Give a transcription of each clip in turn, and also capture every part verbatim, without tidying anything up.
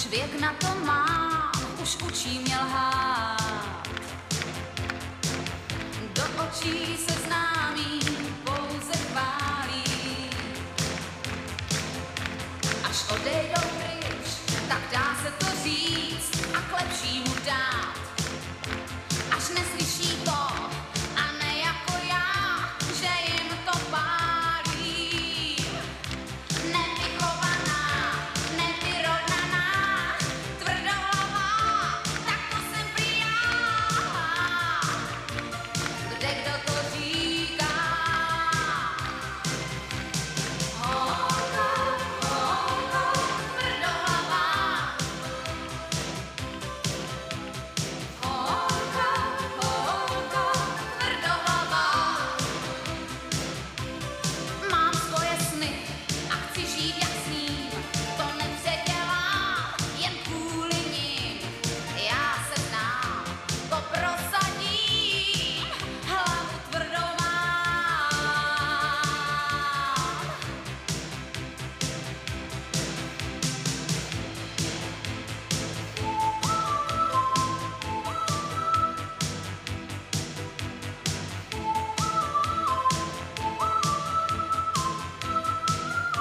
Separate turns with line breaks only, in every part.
věk na to mám, už učí mě lhát. Do očí se známý pouze chválí. Až odejdou pryč, tak dá se to říct a k lepšímu dát. Až neslyší to, a ne jako já, že jim to pálí. Nevychovaná, nevyrovnaná, tvrdohlavá, tak to jsem prý já. Kde kdo to říká? Holka, holka, tvrdohlavá. Holka, holka, tvrdohlavá. Mám svoje sny a chci žít jak sním. To nepředělám jen kvůli nim. Já se znám, to prosadím, hlavu tvrdou mám.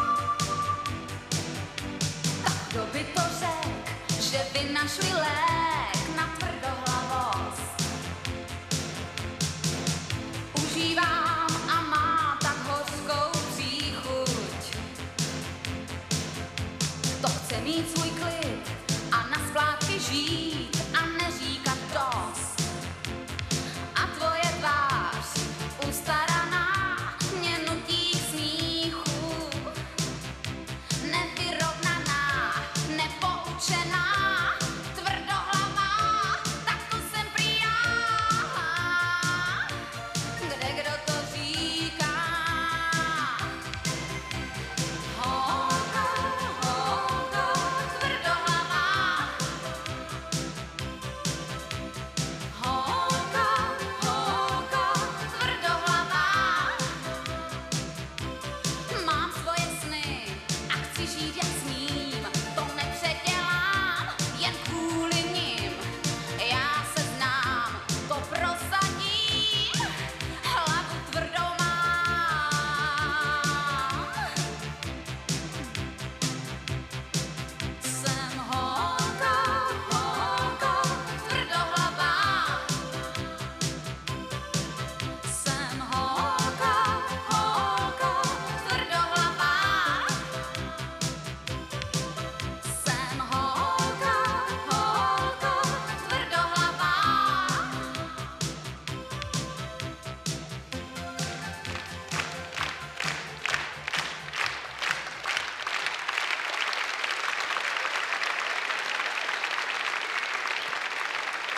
Tak kdo by to řekl, že by našli lék